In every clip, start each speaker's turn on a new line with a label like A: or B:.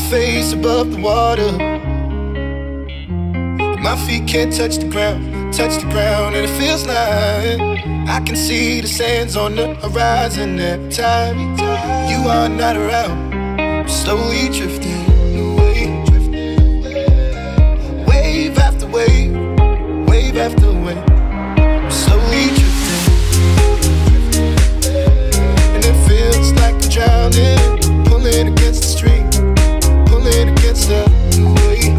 A: face above the water. My feet can't touch the ground, and it feels like I can see the sands on the horizon every time you are not around. I'm slowly drifting away, wave after wave, wave after wave. I'm slowly drifting, and it feels like I'm drowning, pulling against the stream, pulling against the wave.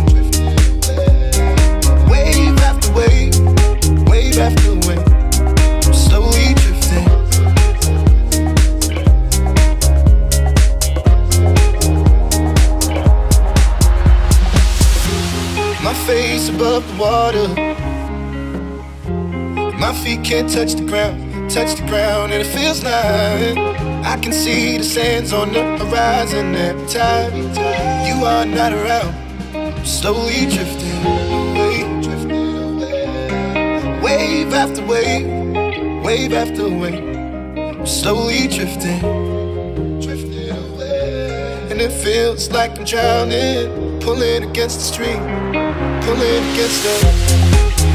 A: Wave after wave, wave after wave, I'm slowly drifting. My face above the water. My feet can't touch the ground, and it feels like I can see the sands on the horizon every time you are not around. I'm slowly drifting away, wave after wave, wave after wave. I'm slowly drifting, and it feels like I'm drowning, pulling against the stream, pulling against the